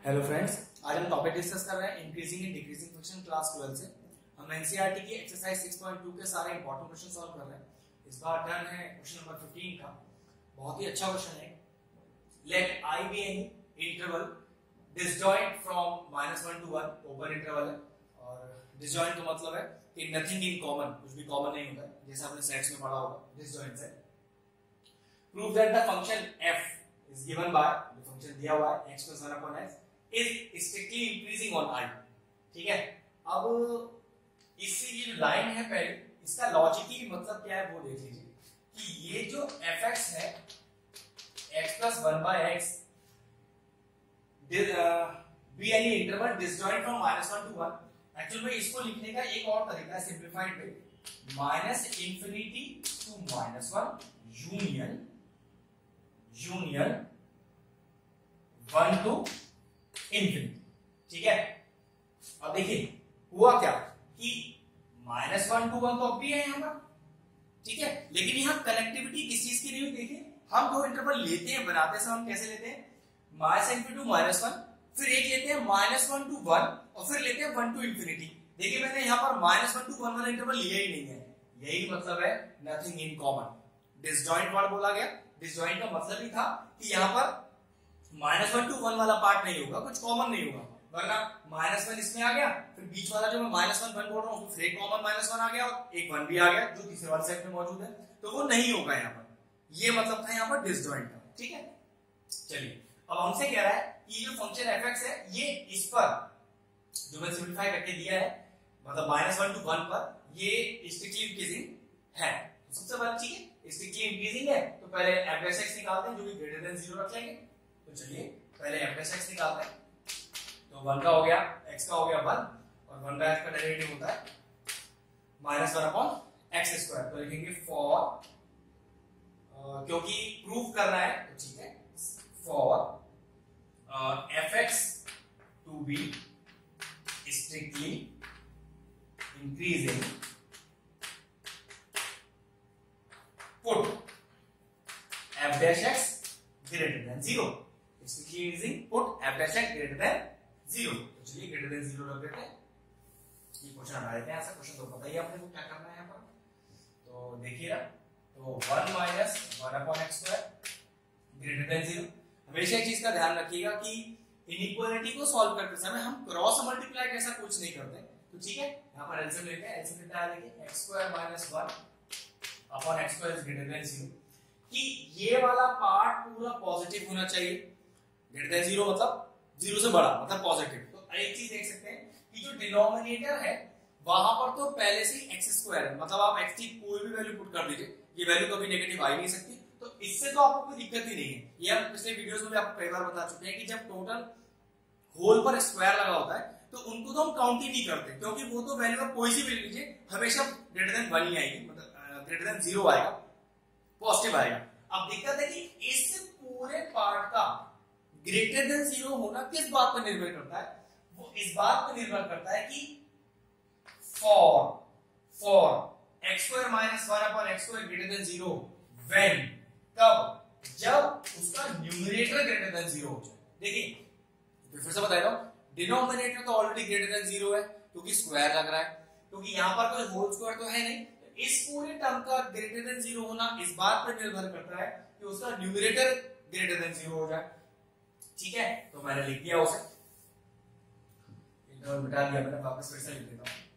Hello friends, आज हम topic discuss कर रहे हैं increasing and decreasing function class 12 से। हम एनसीईआरटी की एक्सरसाइज 6.2 के सारे इंपॉर्टेंट क्वेश्चन सॉल्व कर रहे हैं। इस बार टर्न है क्वेश्चन नंबर 15 का। बहुत ही अच्छा क्वेश्चन है। Let I be any interval disjoint from -1 to 1, open interval है। और डिसजॉइंट का मतलब है कि नथिंग इन कॉमन, कुछ भी कॉमन नहीं होता, जैसा आपने सेट्स में पढ़ा होगा डिसजॉइंट से। Prove that the function f is given by, the function दिया हुआ है x plus 1 upon x is strictly increasing on I। ठीक है, अब इससे ये जो लाइन है पहले, इसका लॉजिकली मतलब क्या है वो देख लीजिए कि ये जो fx है x plus 1 by x be any interval disjoint from -1 to 1। Actual में इसको लिखने का एक और तरीका है simplified way, -infinity to -1 union 1 to infinity। ठीक है, अब देखिए हुआ क्या कि -1 to 1 तो अब भी है यहां पर, ठीक है, लेकिन यहां कनेक्टिविटी किस चीज की नहीं हुई। देखिए हम दो इंटरवल लेते हैं, बनाते हैं, हम कैसे लेते हैं, -∞ to -1, फिर एक लेते हैं -1 to 1 और फिर लेते हैं 1 to infinity। देखिए मैंने यहां पर -1 to 1 वाला इंटरवल लिया ही नहीं है। यही मतलब है nothing in common. Disjoint word बोला गया। डिसजॉइंट का मतलब ही था कि यहां पर -1 to 1 वाला पार्ट नहीं होगा, कुछ कॉमन नहीं होगा, वरना -1 इसमें आ गया, फिर बीच वाला जो मैं -1 बोल रहा हूं फिर एक कॉमन -1 आ गया और एक 1 भी आ गया जो तीसरे वाले सेट में मौजूद है, तो वो नहीं होगा यहाँ पर। ये मतलब था यहाँ पर डिसजॉइंट का। ठीक है, चलिए अब हमसे कह रहा है कि जो फंक्शन fx है ये इस पर जो मैं सिंपलीफाई करके दिया है, मतलब -1 to 1 पर, ये स्ट्रिक्टली इंक्रीजिंग है। सबसे पहले ठीक है, स्ट्रिक्टली इंक्रीजिंग है तो पहले f(x) निकालते हैं जो कि ग्रेटर देन 0 रख लेंगे। तो चलिए पहले f(x) निकालते हैं। तो 1 का हो गया, x का हो गया 1 और 1 का x का डेरिवेटिव होता है -1/x²। तो लिखेंगे फॉर, क्योंकि प्रूफ करना है तो ठीक है, for fx to be strictly increasing, put f(x) greater than 0। strictly increasing, put f(x) greater than 0। तो चलिए greater than 0 रख देते हैं। ये क्वेश्चन हटा देते हैं, ऐसा क्वेश्चन तो पता ही आपने को क्या करना है यहाँ पर। तो देखिएगा, तो 1 - 1/x² greater than 0। हमेशा एक चीज का ध्यान रखिएगा कि इनइक्वालिटी को सॉल्व करते समय हम क्रॉस मल्टीप्लाई ऐसा कुछ नहीं करते। तो ठीक है, यहाँ पर एलसीएम लेते हैं। एलसीएम कितना है देखिए, x² - 1/x² is greater than 0, कि ये वाला पार्ट पूरा पॉजिटिव होना चाहिए। ग्रेटर देन 0 मतलब 0 से बड़ा, मतलब पॉजिटिव। तो एक चीज देख सकते हैं कि जो डिनोमिनेटर है वहां पर तो पहले से x², मतलब आप x की कोई भी वैल्यू पुट कर दीजिए, ये वैल्यू कभी नेगेटिव आ ही नहीं सकती। तो इससे तो आपको कोई दिक्कत ही नहीं है। ये हम पिछले वीडियोस में भी आपको कई बार बता चुके हैं कि जब टोटल होल पर स्क्वायर लगा होता है तो उनको तो हम काउंट ही नहीं करते, क्योंकि वो तो वैल्यू आप कोई सी भी लीजिए हमेशा ग्रेटर देन 1 ही आएगी, मतलब ग्रेटर देन 0 आएगा, पॉजिटिव आएगा। अब दिक्कत है कि इस पूरे पार्ट का ग्रेटर देन 0 होना किस बात पर निर्भर करता है, वो इस बात पर निर्भर करता है कि for x² - 1/x² greater than 0 when, कब, जब उसका न्यूमरेटर ग्रेटर देन 0 हो जाए। देखिए फिर से बता रहा हूं, डिनोमिनेटर तो ऑलरेडी ग्रेटर देन 0 है क्योंकि स्क्वायर लग रहा है, क्योंकि यहां पर कोई होल स्क्वायर तो है नहीं। तो इस पूरे टर्म का ग्रेटर देन 0 होना इस बात पर निर्भर करता है कि उसका न्यूमरेटर ग्रेटर देन 0 हो जाए। ठीक है, तो मैंने लिख दिया उसे, इंटरवल मिटा दिया मैंने, वापस फिर से लिख देता हूं।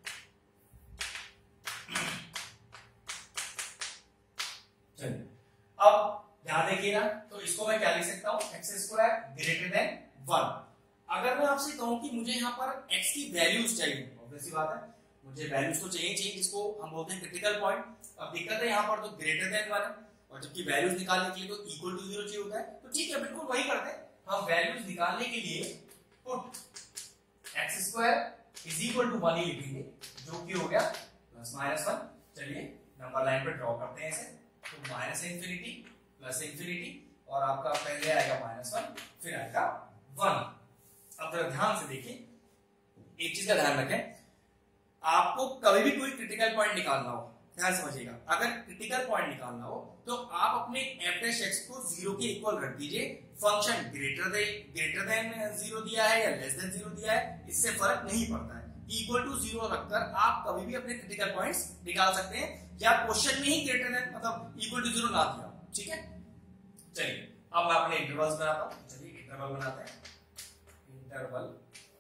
चलिए अब ध्यान देखिएगा, तो इसको मैं क्या लिख सकता हूं, x² greater than 1। अगर मैं आपसे कहूं कि मुझे यहां पर x की वैल्यूज चाहिए, ऑब्वियस सी बात है मुझे वैल्यूज तो चाहिए, जिसको हम बोलते हैं क्रिटिकल पॉइंट। अब दिक्कत है यहां पर तो ग्रेटर देन 1 और जबकि वैल्यूज निकालने के लिए तो इक्वल टू 0 चाहिए होता है। तो ठीक है, बिल्कुल वही करते हैं हम। वैल्यूज निकालने के लिए put x² is equal to 1 ही लिखेंगे, जो कि हो गया +-1। चलिए नंबर लाइन पर ड्रॉ करते हैं इसे। तो -∞ +∞ और आपका पहले आएगा -1 फिर आएगा 1। अब जरा ध्यान से देखिए, एक चीज का ध्यान रखें, आपको कभी भी कोई क्रिटिकल पॉइंट निकालना हो, ध्यान समझिएगा, अगर क्रिटिकल पॉइंट निकालना हो तो आप अपने f डैश x को 0 के इक्वल रख दीजिए। फंक्शन ग्रेटर देन 0 दिया है या लेस देन 0 दिया है, इससे फर्क नहीं पड़ता है। इक्वल टू 0 रखकर आप कभी भी अपने क्रिटिकल पॉइंट्स निकाल सकते हैं, या क्वेश्चन में ही ग्रेटर देन मतलब इक्वल टू 0 ना दिया, ठीक है। चलिए अब मैं अपने इंटरवल्स बनाता हूं। चलिए इंटरवल बनाते हैं। इंटरवल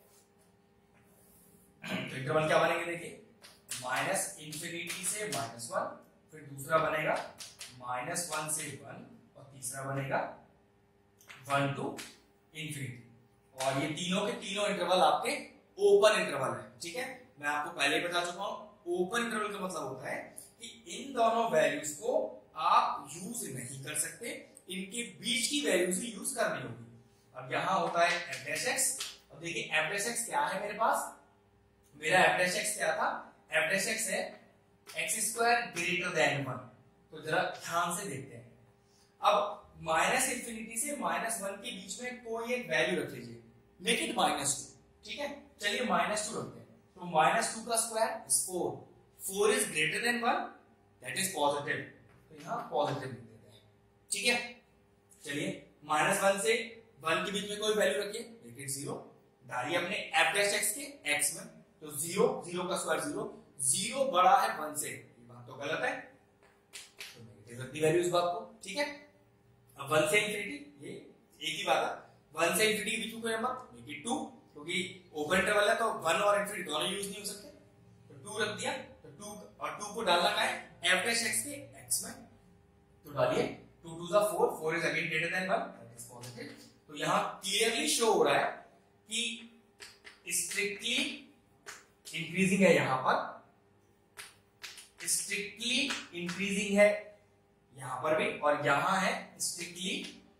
तो इंटरवल क्या बनेंगे देखिए, माइनस इंफिनिटी से -1, फिर दूसरा बनेगा -1 से 1 और तीसरा बनेगा 1 to इंफिनिटी। और ये तीनों के तीनों इंटरवल आपके ओपन इंटरवल है, ठीक है। मैं आपको पहले ही बता चुका हूं, ओपन इंटरवल का मतलब होता है कि इन दोनों वैल्यूज को आप यूज नहीं कर सकते, इनके बीच की वैल्यूज ही यूज करनी होगी। अब यहां होता है f डैश x, और देखिए f डैश x क्या है मेरे पास, मेरा f डैश x क्या था, f डैश x है x² ग्रेटर देन 1। तो जरा ध्यान से देखते हैं। अब माइनस इंफिनिटी से -1 के बीच में कोई एक वैल्यू रख लीजिए, मेक इट -2, ठीक है। चलिए -2 रखते हैं, तो -2 का square is 4, 4 is greater than 1, that is positive, तो यहां पॉजिटिव लिख देते हैं, ठीक है। चलिए -1 से 1 के बीच में कोई वैल्यू रखिए, मेक इट 0, डालिए अपने f डैश x के x में, तो 0 का स्क्वायर 0, 0 बड़ा है 1 से, ये बात तो गलत है, तो नेगेटिव रख दी वैल्यू इस बात को, ठीक है। अब 1 से इंफिनिटी, ये एक ही बात है, 1 से इंफिनिटी के बीच में कोई नंबर, मेक इट 2, क्योंकि ओपन इंटरवल है तो 1 और इंफिनिटी दोनों यूज नहीं हो सकते, तो 2 रख दिया। तो 2 और 2 को डालना का है f डैश x के x में, तो डालिए 2 2 जा 4, 4 is again greater than 1, that is positive. तो यहां क्लियरली शो हो रहा है कि स्ट्रिक्टली इंक्रीजिंग है, यहां पर स्ट्रिक्टली इंक्रीजिंग है यहां पर भी, और यहां है स्ट्रिक्टली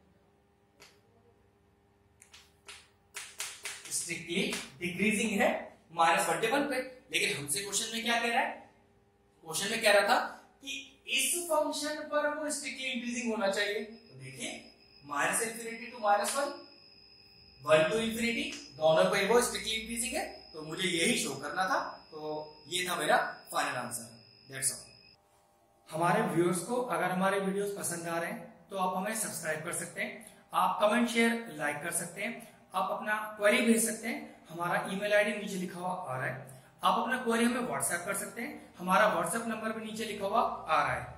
डिक्रीजिंग है -1 पे। लेकिन हमसे क्वेश्चन में क्या कह रहा है, क्वेश्चन में कह रहा था कि इस फंक्शन पर वो स्ट्रिक्टली इंक्रीजिंग होना चाहिए। तो देखिए -इंफिनिटी टू -1, 1 टू इंफिनिटी, दोनों पे वो स्ट्रिक्टली इंक्रीजिंग है, तो मुझे यही शो करना था। तो ये था मेरा फाइनल आंसर, दैट्स ऑल। हमारे व्यूअर्स को अगर हमारे वीडियोस पसंद आ रहे हैं तो आप हमें सब्सक्राइब कर सकते हैं, आप कमेंट शेयर लाइक कर सकते हैं, आप अपना क्वेरी भेज सकते हैं, हमारा ईमेल आईडी नीचे लिखा हुआ आ रहा है। आप अपना क्वेरी हमें व्हाट्सएप कर सकते हैं, हमारा व्हाट्सएप नंबर भी नीचे लिखा हुआ आ रहा है।